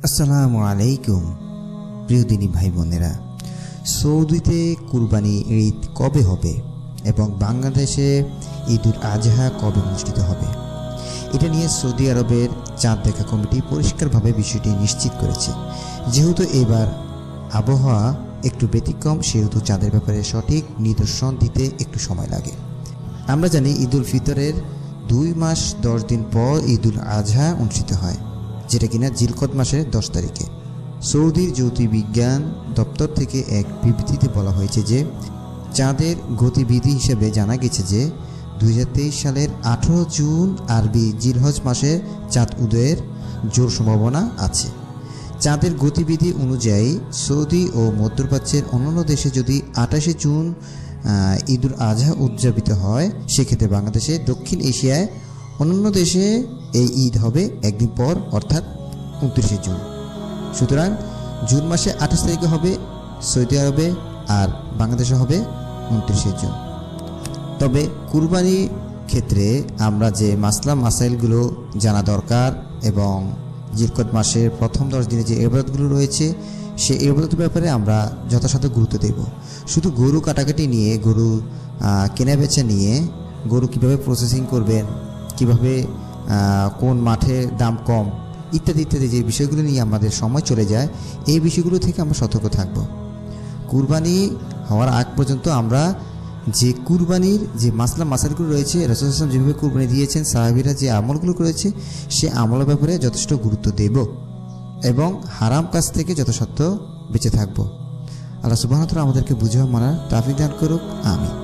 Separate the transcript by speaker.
Speaker 1: আসসালামু আলাইকুম প্রিয় দিনী ভাই বোনেরা, সৌদিতে কুরবানি ঈদ কবে হবে এবং বাংলাদেশে ঈদুল আজহা কবে অনুষ্ঠিত হবে, এটা নিয়ে সৌদি আরবের চাঁদ দেখা কমিটি পরিষ্কারভাবে বিষয়টি নিশ্চিত করেছে। যেহেতু এবার আবহাওয়া একটু ব্যতিক্রম, সেহেতু চাঁদের ব্যাপারে সঠিক নিদর্শন দিতে একটু সময় লাগে। আমরা জানি ঈদুল ফিতরের 2 মাস 10 দিন পর ঈদুল আজহা অনুষ্ঠিত হয়, যেটা কিনা জিলকদ মাসের 10 তারিখে। সৌদির জ্যোতির্বিজ্ঞান দপ্তর থেকে এক বিবৃতিতে বলা হয়েছে যে চাঁদের গতিবিধি হিসেবে জানা গেছে যে 2023 সালের 18 জুন আরবি জিলহজ মাসে চাঁদ উদয়ের জোর সম্ভাবনা আছে। চাঁদের গতিবিধি অনুযায়ী সৌদি ও মধ্যপ্রাচ্যের অন্যান্য দেশে যদি 28 জুন ঈদুল আজহা উদযাপিত হয়, সেক্ষেত্রে বাংলাদেশে দক্ষিণ এশিয়ায় অন্যান্য দেশে এই ঈদ হবে একদিন পর, অর্থাৎ 29 জুন। সুতরাং জুন মাসে 28 তারিখে হবে সৌদি আরবে, আর বাংলাদেশে হবে 29 জুন। তবে কুরবানির ক্ষেত্রে আমরা যে মাসাইলগুলো জানা দরকার এবং জিলকদ মাসের প্রথম 10 দিনে যে ইবাদতগুলো রয়েছে, সেই ইবাদতের ব্যাপারে আমরা যথাসাধ্য গুরুত্ব দেব। শুধু গরু কাটাকাটি নিয়ে, গরু কেনা বেচা নিয়ে, গরু কিভাবে প্রসেসিং করবেন, কিভাবে কোন মাঠে দাম কম ইত্যাদি ইত্যাদি যে বিষয়গুলো নিয়ে আমাদের সময় চলে যায়, এই বিষয়গুলো থেকে আমরা সতর্ক থাকব। কুরবানি হওয়ার আগ পর্যন্ত আমরা যে কুরবানির যে মাসাইলগুলো রয়েছে, রাসূল সাল্লাল্লাহু আলাইহি ওয়াসাল্লাম যেভাবে কুরবানি দিয়েছেন, সাহাবীরা যে আমলগুলো করেছে, সে আমলের ব্যাপারে যথেষ্ট গুরুত্ব দেব এবং হারাম কাজ থেকে যথাসাধ্য বেঁচে থাকব। আল্লাহ সুবহানাহু ওয়া তাআলা আমাদেরকে বুঝে মানার তৌফিক দান করুক। আমিন।